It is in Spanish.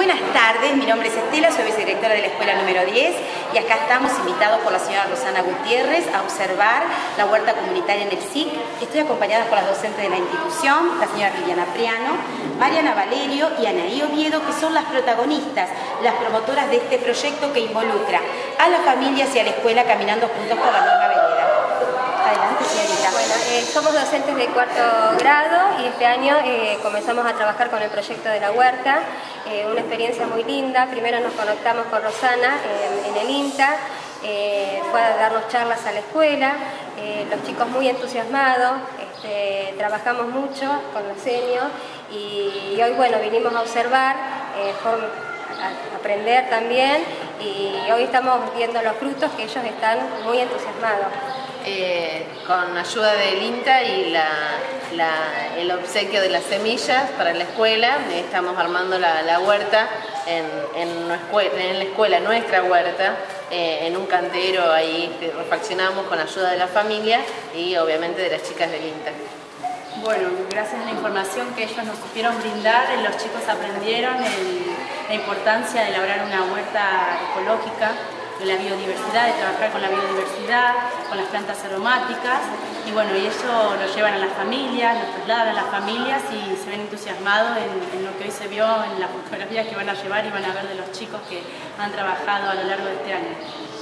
Buenas tardes, mi nombre es Estela, soy vicedirectora de la escuela número 10 y acá estamos invitados por la señora Rosana Gutiérrez a observar la huerta comunitaria en el SIC. Estoy acompañada por las docentes de la institución, la señora Liliana Priano, Mariana Valerio y Anaí Oviedo, que son las protagonistas, las promotoras de este proyecto que involucra a las familias y a la escuela caminando juntos por la misma vereda. Adelante, señorita. Bueno, somos docentes de cuarto grado y este año comenzamos a trabajar con el proyecto de la huerta. Una experiencia muy linda. Primero nos conectamos con Rosana en el INTA, fue a darnos charlas a la escuela, los chicos muy entusiasmados, trabajamos mucho con los senios y hoy bueno, vinimos a observar, a aprender también y hoy estamos viendo los frutos que ellos están muy entusiasmados. Con ayuda del INTA y el obsequio de las semillas para la escuela, estamos armando la huerta en la escuela, nuestra huerta, en un cantero ahí refaccionamos con ayuda de la familia y obviamente de las chicas del INTA. Bueno, gracias a la información que ellos nos supieron brindar, los chicos aprendieron la importancia de elaborar una huerta ecológica, de la biodiversidad, de trabajar con la biodiversidad, con las plantas aromáticas y bueno, y eso lo llevan a las familias, lo trasladan a las familias y se ven entusiasmados en lo que hoy se vio en las fotografías que van a llevar y van a ver de los chicos que han trabajado a lo largo de este año.